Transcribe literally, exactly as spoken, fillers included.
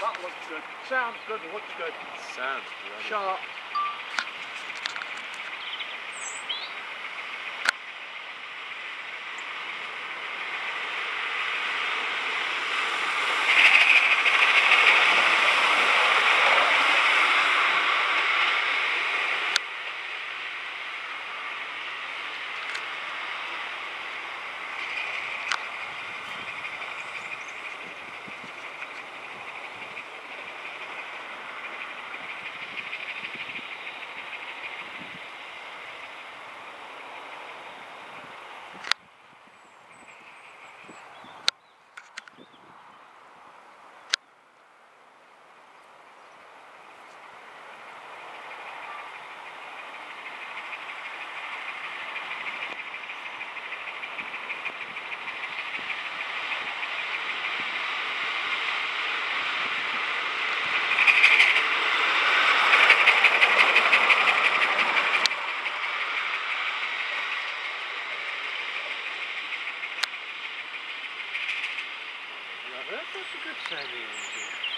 That looks good. Sounds good, looks good. Sounds good. Sharp. That's a good sounding engine.